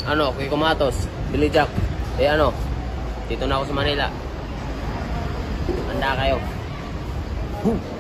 ano, Kiko Matos, Billy Jack. Eh ano, dito na ako sa Manila. Handa kayo.